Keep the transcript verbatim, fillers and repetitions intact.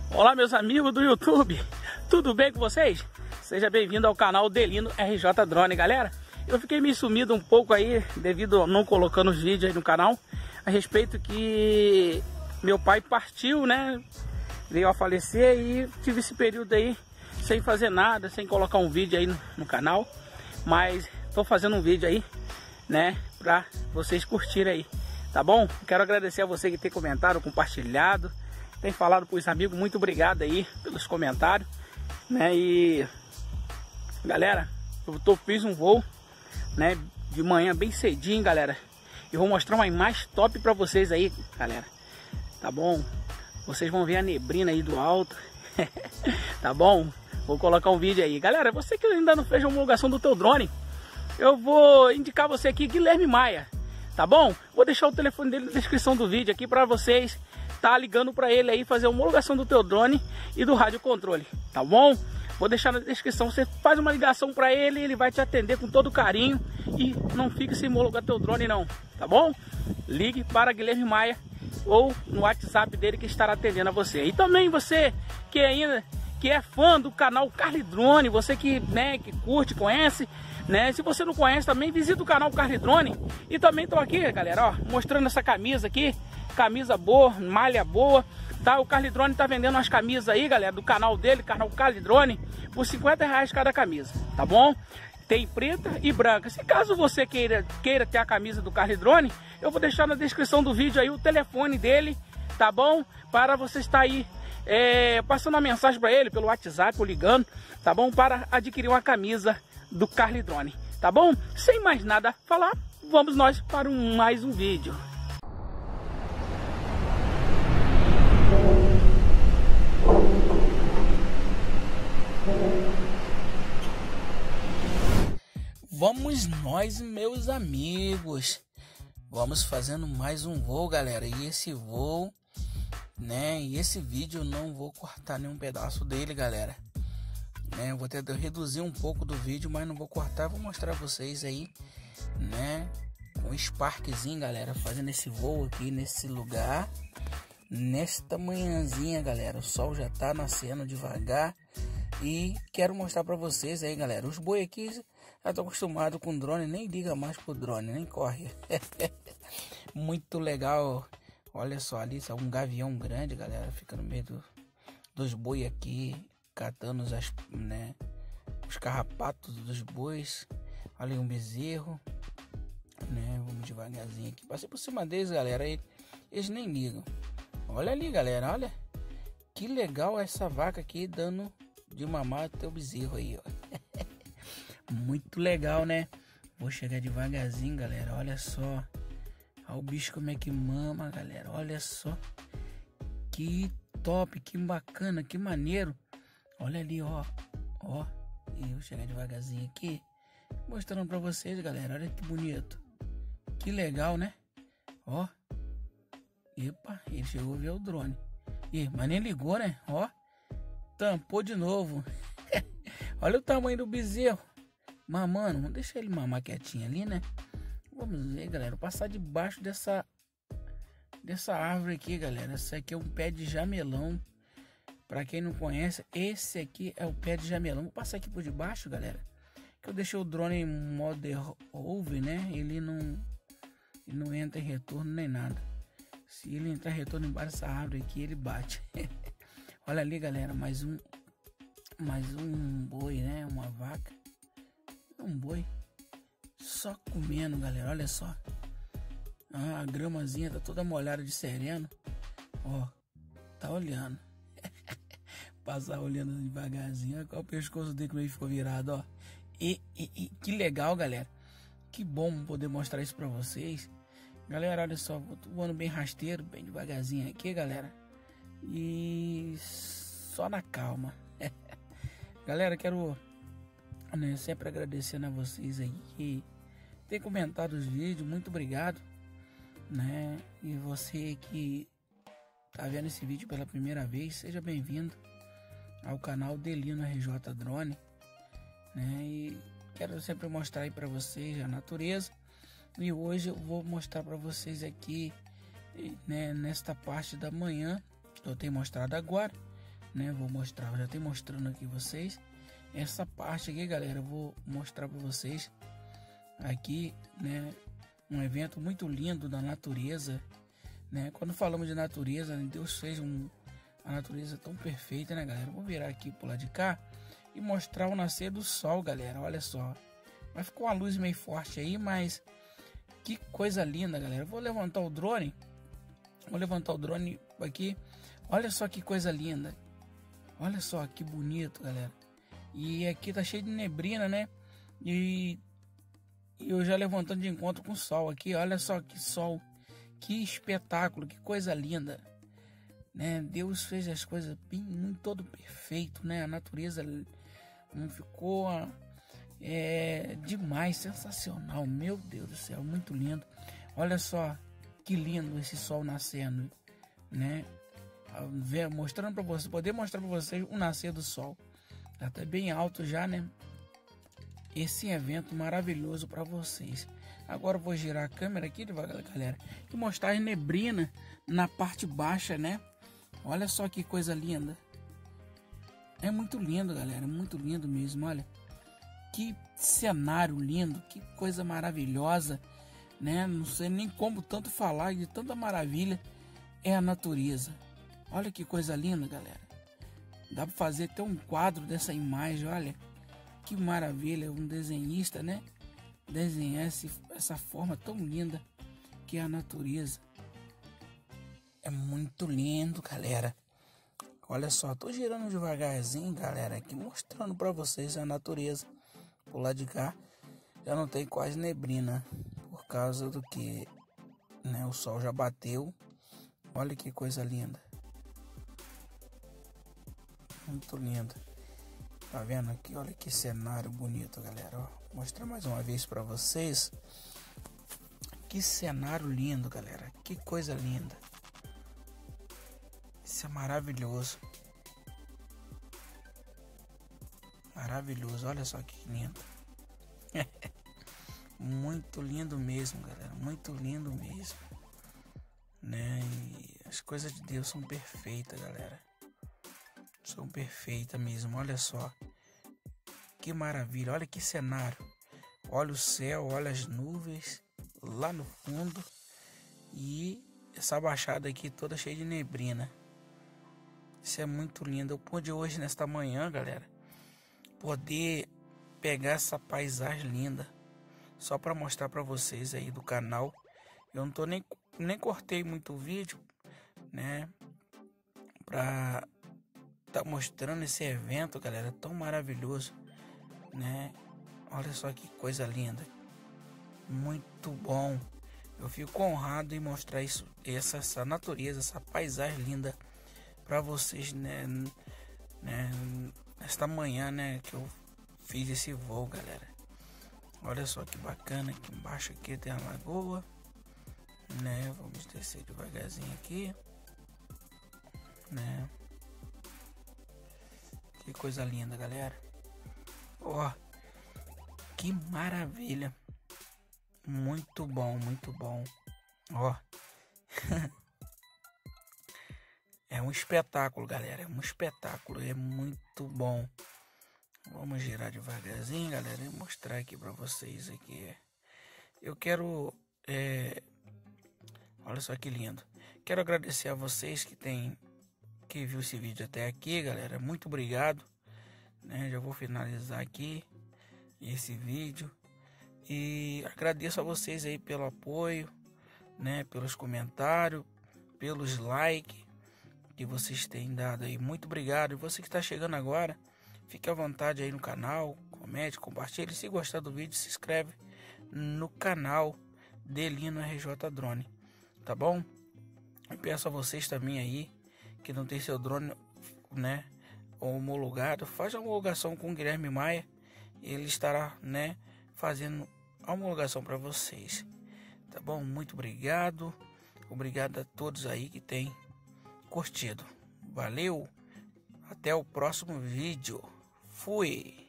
Olá, meus amigos do YouTube, tudo bem com vocês? Seja bem-vindo ao canal Delino R J Drone, galera. Eu fiquei meio sumido um pouco aí, devido a não colocando os vídeos aí no canal, a respeito que meu pai partiu, né? Veio a falecer e tive esse período aí sem fazer nada, sem colocar um vídeo aí no, no canal. Mas tô fazendo um vídeo aí, né, pra vocês curtirem aí, tá bom? Quero agradecer a você que tem comentado, compartilhado, tem falado para os amigos. Muito obrigado aí pelos comentários, né? E galera, eu tô, fiz um voo, né, de manhã bem cedinho, galera. E vou mostrar uma imagem top para vocês aí, galera, tá bom? Vocês vão ver a neblina aí do alto. Tá bom? Vou colocar um vídeo aí. Galera, você que ainda não fez a homologação do teu drone, eu vou indicar você aqui, Guilherme Maia, tá bom? Vou deixar o telefone dele na descrição do vídeo aqui para vocês tá ligando para ele aí, fazer a homologação do teu drone e do rádio controle, tá bom? Vou deixar na descrição, você faz uma ligação para ele, ele vai te atender com todo carinho e não fique sem homologar teu drone não, tá bom? Ligue para Guilherme Maia ou no WhatsApp dele que estará atendendo a você. E também você que ainda que é fã do canal Carly Drone, você que, né, que curte, conhece, né? Se você não conhece também, visita o canal Carly Drone. E também tô aqui, galera, ó, mostrando essa camisa aqui, camisa boa, malha boa, tá? O Carly Drone tá vendendo umas camisas aí, galera, do canal dele, canal Carly Drone, por cinquenta reais cada camisa, tá bom? Tem preta e branca. Se caso você queira, queira ter a camisa do Carly Drone, eu vou deixar na descrição do vídeo aí o telefone dele, tá bom? Para você estar aí é, passando uma mensagem para ele pelo WhatsApp ou ligando, tá bom? Para adquirir uma camisa do Carly Drone, tá bom? Sem mais nada a falar, vamos nós para um, mais um vídeo. Vamos nós, meus amigos, vamos fazendo mais um voo, galera. E esse voo, né, e esse vídeo eu não vou cortar nenhum pedaço dele, galera, né? Eu vou tentar reduzir um pouco do vídeo, mas não vou cortar. Vou mostrar pra vocês aí, né, com um Sparkzinho, galera, fazendo esse voo aqui nesse lugar, nesta manhãzinha, galera. O sol já tá nascendo devagar e quero mostrar pra vocês aí, galera. Os boi aqui já tô acostumado com drone, nem liga mais pro drone, nem corre. Muito legal. Olha só ali, é um gavião grande, galera, fica no meio do, dos boi aqui, catando os, né, os carrapatos dos bois. Olha aí um bezerro, né? Vamos devagarzinho aqui. Passei por cima deles, galera, e eles nem ligam. Olha ali, galera, olha que legal essa vaca aqui dando de mamar teu bezerro aí, ó. Muito legal, né? Vou chegar devagarzinho, galera. Olha só. Olha o bicho como é que mama, galera. Olha só. Que top, que bacana, que maneiro. Olha ali, ó. Ó. E eu vou chegar devagarzinho aqui, mostrando pra vocês, galera. Olha que bonito. Que legal, né? Ó. Epa, ele chegou a ver o drone. Ih, mas nem ligou, né? Ó. Tampou de novo. Olha o tamanho do bezerro. Mamando, vamos deixar ele mamar quietinho ali, né? Vamos ver, galera, passar debaixo dessa dessa árvore aqui, galera. Esse aqui é um pé de jamelão. Pra quem não conhece, esse aqui é o pé de jamelão. Vou passar aqui por debaixo, galera, que eu deixei o drone em modo ove, né? Ele não, ele não entra em retorno nem nada. Se ele entrar em retorno embaixo dessa árvore aqui, ele bate. Olha ali, galera, mais um mais um boi, né? Uma vaca. Um boi só comendo, galera. Olha só, ah, a gramazinha tá toda molhada de sereno. Ó, tá olhando. Passar olhando devagarzinho. Olha o pescoço dele como ele ficou virado, ó. E, e, e que legal, galera. Que bom poder mostrar isso pra vocês, galera. Olha só, vou voando bem rasteiro, bem devagarzinho aqui, galera, e só na calma. Galera, quero, né, sempre agradecendo a vocês aí que tem comentado os vídeos. Muito obrigado, né? E você que tá vendo esse vídeo pela primeira vez, seja bem-vindo ao canal Delino R J Drone, né? E quero sempre mostrar aí para vocês a natureza. E hoje eu vou mostrar para vocês aqui, né, nesta parte da manhã que eu tenho mostrado agora, né? Vou mostrar, já tenho mostrando aqui vocês. Essa parte aqui, galera, eu vou mostrar para vocês aqui, né? Um evento muito lindo da natureza, né? Quando falamos de natureza, Deus fez um, a natureza tão perfeita, né, galera? Vou virar aqui pro lado de cá e mostrar o nascer do sol, galera. Olha só, vai ficar uma luz meio forte aí, mas que coisa linda, galera. Vou levantar o drone, vou levantar o drone aqui. Olha só que coisa linda. Olha só que bonito, galera. E aqui tá cheio de neblina, né? E E eu já levantando de encontro com o sol aqui. Olha só que sol, que espetáculo, que coisa linda, né? Deus fez as coisas bem, todo perfeito, né? A natureza ficou é, demais, sensacional. Meu Deus do céu, muito lindo. Olha só que lindo esse sol nascendo, né? Mostrando para vocês, poder mostrar para vocês o nascer do sol. Já tá bem alto já, né? Esse evento maravilhoso para vocês. Agora eu vou girar a câmera aqui devagar, galera, e mostrar a neblina na parte baixa, né? Olha só que coisa linda. É muito lindo, galera, muito lindo mesmo. Olha que cenário lindo, que coisa maravilhosa, né? Não sei nem como tanto falar de tanta maravilha é a natureza. Olha que coisa linda, galera. Dá para fazer até um quadro dessa imagem, olha. Que maravilha, um desenhista, né? Desenhar esse, essa forma tão linda que é a natureza. É muito lindo, galera. Olha só, tô girando devagarzinho, galera, aqui mostrando para vocês a natureza. Por lá de cá já não tem quase neblina, por causa do que, né? O sol já bateu. Olha que coisa linda. Muito linda. Tá vendo aqui? Olha que cenário bonito, galera. Ó, vou mostrar mais uma vez para vocês. Que cenário lindo, galera. Que coisa linda. Isso é maravilhoso. Maravilhoso. Olha só que lindo. Muito lindo mesmo, galera. Muito lindo mesmo. Né? E as coisas de Deus são perfeitas, galera. São perfeitas mesmo, olha só. Que maravilha, olha que cenário. Olha o céu, olha as nuvens lá no fundo. E essa baixada aqui toda cheia de neblina. Isso é muito lindo. Eu pude hoje, nesta manhã, galera, poder pegar essa paisagem linda. Só para mostrar para vocês aí do canal. Eu não tô nem, nem cortei muito o vídeo, né? Pra tá mostrando esse evento, galera, tão maravilhoso, né? Olha só que coisa linda, muito bom. Eu fico honrado em mostrar isso, essa, essa natureza, essa paisagem linda para vocês, né? né? Esta manhã, né, que eu fiz esse voo, galera. Olha só que bacana. Aqui embaixo aqui tem a lagoa, né? Vamos descer devagarzinho aqui, né? Que coisa linda, galera. Ó, que maravilha. Muito bom, muito bom. Ó. É um espetáculo, galera. É um espetáculo. É muito bom. Vamos girar devagarzinho, galera, e mostrar aqui pra vocês aqui. Eu quero... É... Olha só que lindo. Quero agradecer a vocês que tem... que viu esse vídeo até aqui, galera. Muito obrigado, né? Já vou finalizar aqui esse vídeo e agradeço a vocês aí pelo apoio, né? Pelos comentários, pelos likes que vocês têm dado aí. Muito obrigado. E você que está chegando agora, fique à vontade aí no canal, comente, compartilhe. Se gostar do vídeo, se inscreve no canal Delino R J Drone, tá bom? Eu peço a vocês também aí que não tem seu drone, né, homologado, faz a homologação com o Guilherme Maia. Ele estará, né, fazendo a homologação para vocês, tá bom? Muito obrigado. Obrigado a todos aí que tem curtido. Valeu. Até o próximo vídeo. Fui.